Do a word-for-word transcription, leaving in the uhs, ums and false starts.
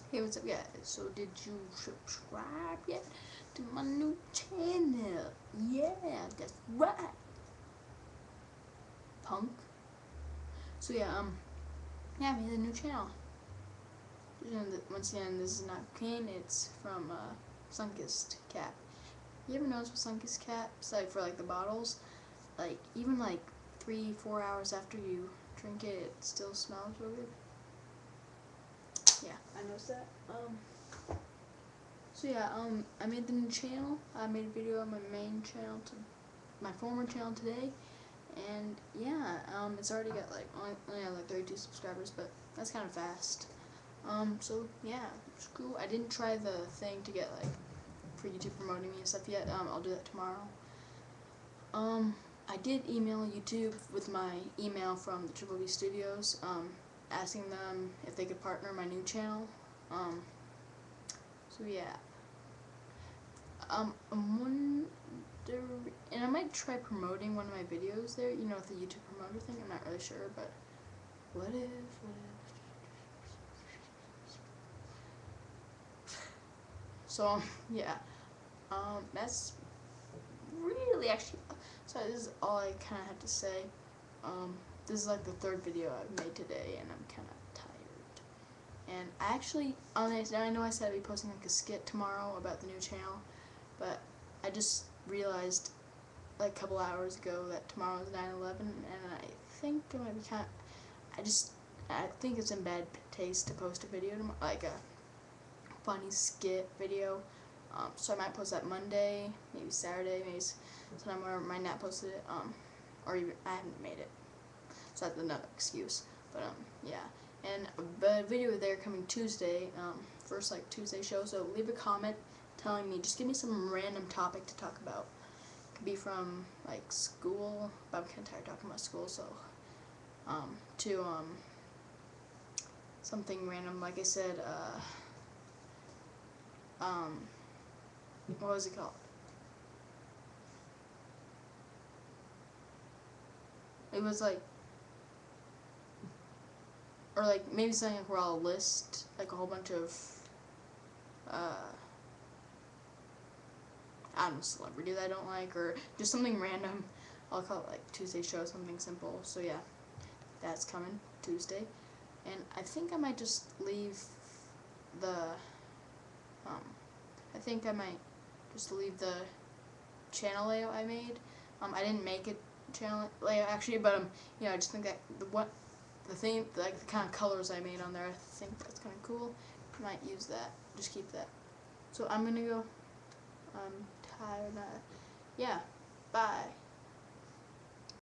Hey, what's up, guys? So, did you subscribe yet to my new channel? Yeah, that's right, punk. So yeah, um, yeah, I made a new channel. And once again, this is not cocaine. It's from uh, Sunkist Cap. You ever notice with Sunkist Caps, like for like the bottles, like even like three, four hours after you drink it, it still smells real good. Yeah, I noticed that. Um. So yeah, um, I made the new channel. I made a video on my main channel to my former channel today, and yeah, um, it's already got like only, only have like thirty-two subscribers, but that's kind of fast. Um, so yeah, it's cool. I didn't try the thing to get like for YouTube promoting me and stuff yet. Um, I'll do that tomorrow. Um, I did email YouTube with my email from the Triple B Studios, um, asking them if they could partner my new channel. Um, so yeah. Um, I'm wondering, and I might try promoting one of my videos there, you know, with the YouTube promoter thing. I'm not really sure, but what if, what if? So, um, yeah, um, that's really actually, so this is all I kind of have to say. Um, this is like the third video I've made today, and I'm kind of tired. And I actually, on this, I know I said I'd be posting like a skit tomorrow about the new channel, but I just realized like a couple hours ago that tomorrow is nine eleven, and I think it might be kind of, I just, I think it's in bad taste to post a video, tomorrow, like a funny skit video, um, so I might post that Monday, maybe Saturday, maybe sometime where I might not post it, um, or even, I haven't made it, so that's another excuse, but, um, yeah, and the video there coming Tuesday, um, first, like, Tuesday show, so leave a comment telling me, just give me some random topic to talk about. Be from like school, but I'm kind of tired talking about school, so um, to um, something random, like I said, uh, um, what was it called? It was like, or like maybe something like where I'll list like a whole bunch of, uh, I don't know, celebrities I don't like, or just something random. I'll call it like Tuesday show, something simple. So yeah, that's coming Tuesday, and I think I might just leave the, um, I think I might just leave the channel layout I made. Um, I didn't make a channel layout actually, but um, you know, I just think that the what the thing, like the kind of colors I made on there, I think that's kind of cool. I might use that. Just keep that. So I'm gonna go. I'm tired. Uh, yeah. Bye.